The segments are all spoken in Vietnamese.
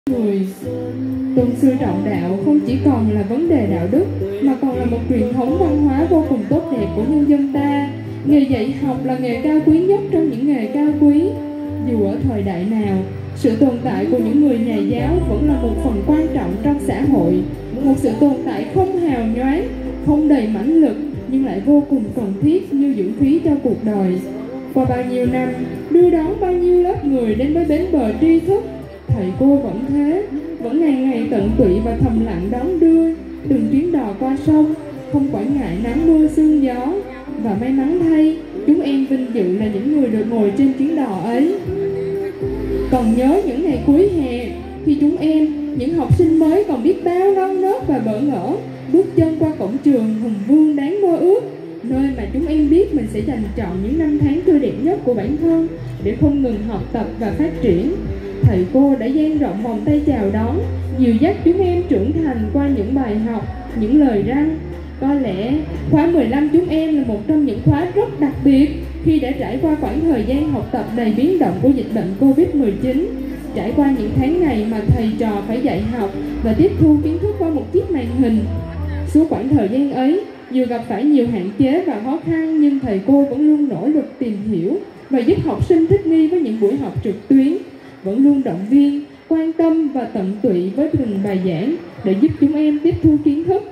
người. Tôn sư trọng đạo không chỉ còn là vấn đề đạo đức mà còn là một truyền thống văn hóa vô cùng tốt đẹp của nhân dân ta. Nghề dạy học là nghề cao quý nhất trong những nghề cao quý. Dù ở thời đại nào, sự tồn tại của những người nhà giáo vẫn là một phần quan trọng trong xã hội. Một sự tồn tại không hào nhoáng, không đầy mãnh lực nhưng lại vô cùng cần thiết như dưỡng khí cho cuộc đời. Qua bao nhiêu năm, đưa đón bao nhiêu lớp người đến với bến bờ tri thức, thầy cô vẫn thế, vẫn ngày ngày tận tụy và thầm lặng đón đưa từng chuyến đò qua sông, không quản ngại nắng mưa sương gió. Và may mắn thay, chúng em vinh dự là những người được ngồi trên chuyến đò ấy. Còn nhớ những ngày cuối hè, khi chúng em, những học sinh mới còn biết bao non nớt và bỡ ngỡ, bước chân qua cổng trường hùng vương đáng mơ ước, nơi mà chúng em biết mình sẽ dành trọn những năm tháng tươi đẹp nhất của bản thân để không ngừng học tập và phát triển. Thầy cô đã dang rộng vòng tay chào đón, dìu dắt chúng em trưởng thành qua những bài học, những lời răn. Có lẽ khóa 15 chúng em là một trong những khóa rất đặc biệt khi đã trải qua khoảng thời gian học tập đầy biến động của dịch bệnh Covid-19. Trải qua những tháng ngày mà thầy trò phải dạy học và tiếp thu kiến thức qua một chiếc màn hình. Suốt khoảng thời gian ấy, dù gặp phải nhiều hạn chế và khó khăn nhưng thầy cô vẫn luôn nỗ lực tìm hiểu và giúp học sinh thích nghi với những buổi học trực tuyến, vẫn luôn động viên, quan tâm và tận tụy với từng bài giảng để giúp chúng em tiếp thu kiến thức.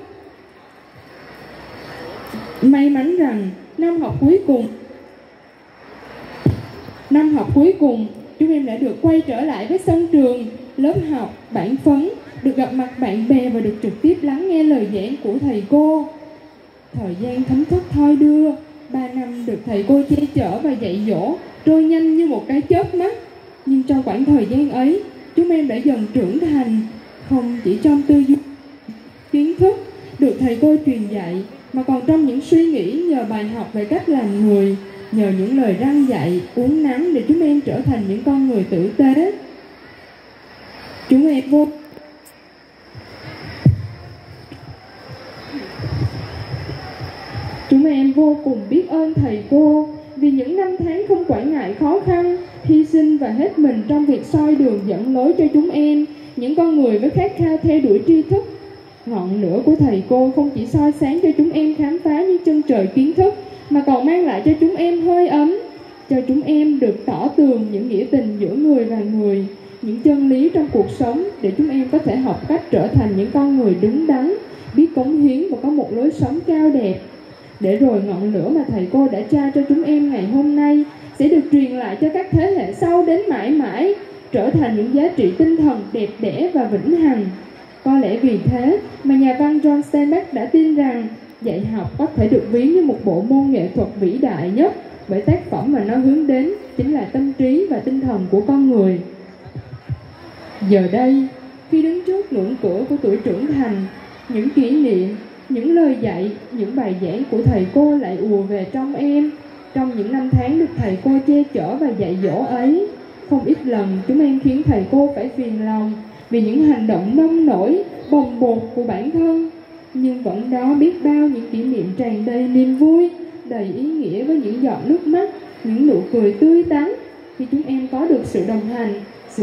May mắn rằng năm học cuối cùng chúng em đã được quay trở lại với sân trường, lớp học, bảng phấn, được gặp mặt bạn bè và được trực tiếp lắng nghe lời giảng của thầy cô. Thời gian thấm thoát thoi đưa, 3 năm được thầy cô che chở và dạy dỗ trôi nhanh như một cái chớp mắt. Nhưng trong khoảng thời gian ấy, chúng em đã dần trưởng thành, không chỉ trong tư duy, kiến thức được thầy cô truyền dạy, mà còn trong những suy nghĩ nhờ bài học về cách làm người, nhờ những lời răn dạy, uốn nắn để chúng em trở thành những con người tử tế. Chúng em vô cùng biết ơn thầy cô vì những năm tháng không quản ngại khó khăn, hy sinh và hết mình trong việc soi đường dẫn lối cho chúng em, những con người với khát khao theo đuổi tri thức. Ngọn lửa của thầy cô không chỉ soi sáng cho chúng em khám phá những chân trời kiến thức, mà còn mang lại cho chúng em hơi ấm, cho chúng em được tỏ tường những nghĩa tình giữa người và người, những chân lý trong cuộc sống để chúng em có thể học cách trở thành những con người đứng đắn, biết cống hiến và có một lối sống cao đẹp. Để rồi ngọn lửa mà thầy cô đã trao cho chúng em ngày hôm nay sẽ được truyền lại cho các thế hệ sau đến mãi mãi, trở thành những giá trị tinh thần đẹp đẽ và vĩnh hằng. Có lẽ vì thế mà nhà văn John Steinbeck đã tin rằng dạy học có thể được ví như một bộ môn nghệ thuật vĩ đại nhất, bởi tác phẩm mà nó hướng đến chính là tâm trí và tinh thần của con người. Giờ đây, khi đứng trước ngưỡng cửa của tuổi trưởng thành, những kỷ niệm, những lời dạy, những bài giảng của thầy cô lại ùa về trong em. Trong những năm tháng được thầy cô che chở và dạy dỗ ấy, không ít lần chúng em khiến thầy cô phải phiền lòng vì những hành động nông nổi, bồng bột của bản thân. Nhưng vẫn đó biết bao những kỷ niệm tràn đầy niềm vui, đầy ý nghĩa với những giọt nước mắt, những nụ cười tươi tắn khi chúng em có được sự đồng hành, sự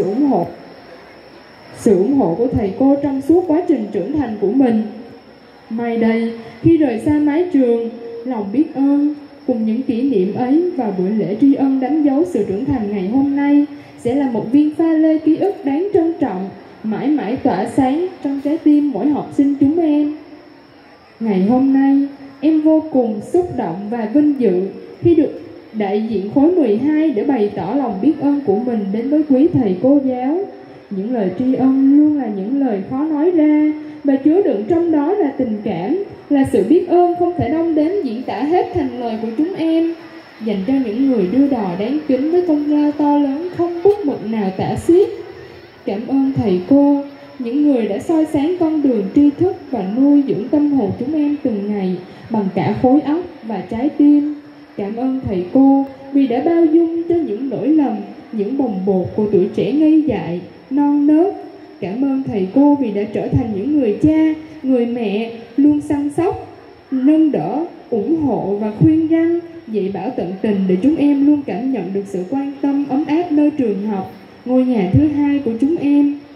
ủng hộ của thầy cô trong suốt quá trình trưởng thành của mình. Mai đây, khi rời xa mái trường, lòng biết ơn cùng những kỷ niệm ấy và buổi lễ tri ân đánh dấu sự trưởng thành ngày hôm nay sẽ là một viên pha lê ký ức đáng trân trọng, mãi mãi tỏa sáng trong trái tim mỗi học sinh chúng em. Ngày hôm nay, em vô cùng xúc động và vinh dự khi được đại diện khối 12 để bày tỏ lòng biết ơn của mình đến với quý thầy cô giáo. Những lời tri ân luôn là những lời khó nói ra, và chứa đựng trong đó là tình cảm, là sự biết ơn không thể đong đếm diễn tả hết thành lời của chúng em, dành cho những người đưa đò đáng kính với công lao to lớn không bút mực nào tả xiết. Cảm ơn thầy cô, những người đã soi sáng con đường tri thức và nuôi dưỡng tâm hồn chúng em từng ngày bằng cả khối óc và trái tim. Cảm ơn thầy cô vì đã bao dung cho những lỗi lầm, những bồng bột của tuổi trẻ ngây dại, non nớt. Cảm ơn thầy cô vì đã trở thành những người cha, người mẹ luôn săn sóc, nâng đỡ, ủng hộ và khuyên răn, dạy bảo tận tình để chúng em luôn cảm nhận được sự quan tâm ấm áp nơi trường học, ngôi nhà thứ hai của chúng em.